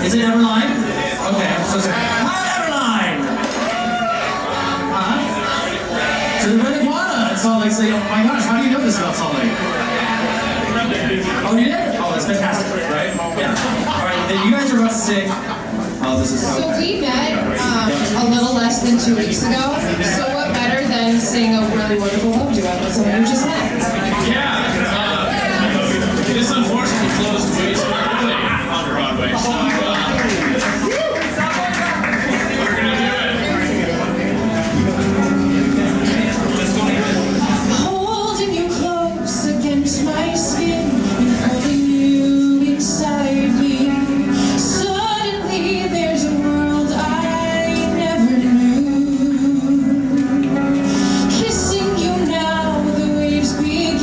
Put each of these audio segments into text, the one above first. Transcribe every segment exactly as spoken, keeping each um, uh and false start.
Is it Eberlein? Okay, I'm so sorry. Hi, Eberlein! Huh? To the Red Iguana in Salt Lake City. Oh my gosh, how do you know this about Salt Lake? Oh, you did? Oh, that's fantastic, right? Yeah. Alright, then you guys are about to sing. Oh, this is so we met um, a little less than two weeks ago. So what better than seeing a really wonderful love duet with someone you just met? Yeah. Uh, this unfortunately closed way too early on Broadway. So, uh, we're gonna do it. Holding you close against my skin and holding you inside me. There's a world I never knew. Kissing you now, the waves begin.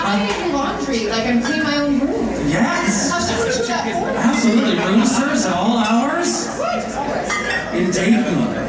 I do laundry, like I'm cleaning my own room. Yes! How someone do that for me? Absolutely. Room service at all hours? In Dayton.